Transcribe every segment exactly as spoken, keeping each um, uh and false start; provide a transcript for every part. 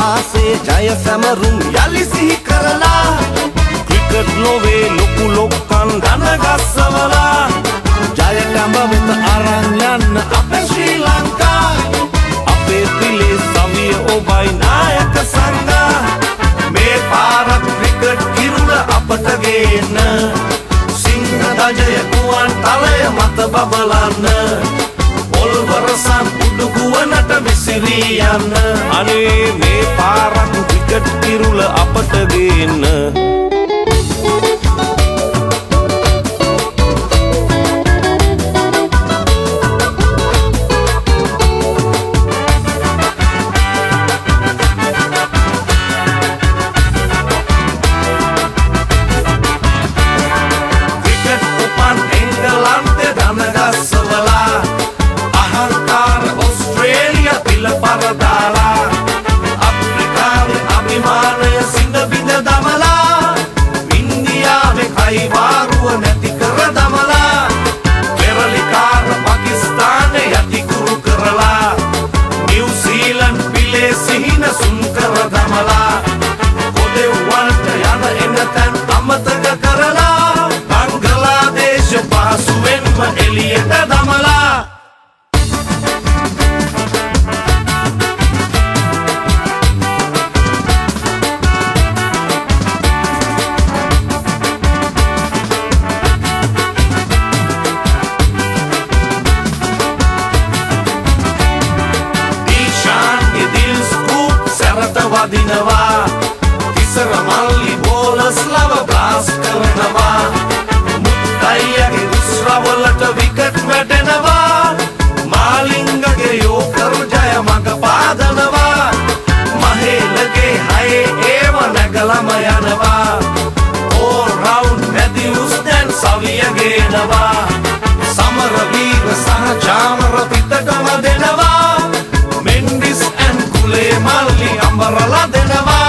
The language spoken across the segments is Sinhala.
ඉතිහාසයේ ජය සැමරුම් යලි සිහි කරලා ක්‍රිකට් ලෝවේ ලොකු ලොක්කන් ධන ගස්සවලා ජයට අඹ වෙත අරන් යන්න අපේ ශ්‍රී ලංකා අපේ පිලේ සවිය ඔබයි නායක සංඝා මේ පාරක් ක්‍රිකට් කිරුළ අපට ගේන්න සිංහ දජය ගුවන් තලය මත බබලන්න පොල්වරසන් උඩුගුවනට විසිරී යන්න අනේ මේ පාරක් ක්‍රිකට් කිරුළ අපට ගේන්න වදිනවා ඉස්සර මල්ලි බෝලස් ලව බ්ලාස් කරනවා මුත්තයියගේ උස්රවලට විකට් වැටෙනවා මාලිංගගේ යෝකර් ජය මඟ පාදනවා මහේලගේ හයේ ඒව නැගලම යනවා ඕල් රවුන්ඩ් මැදියුස් දැන් සවිය ගේනවා සමරවීර සහ චාමර පිටටම දෙනවා මෙන්ඩිස් ඇන් කුලේ මල්ලි අඹරලා දෙනවා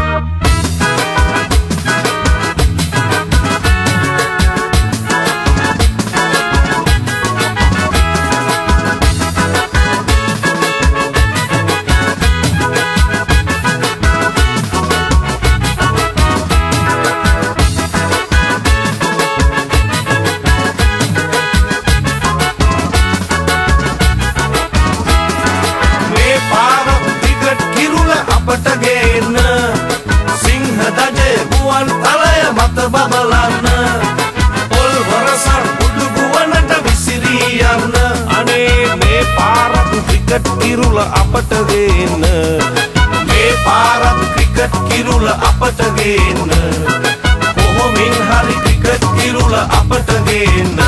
බබලන්න පොල්වරසන් උඩුගුවනට විසිරී යන්න අනේ මේ පාරක් ක්‍රිකට් කිරුළ අපට ගේන්න මේ පාරක් ක්‍රිකට් කිරුළ අපට ගේන්න කොහොමින් හරි ක්‍රිකට් කිරුළ අපට ගේන්න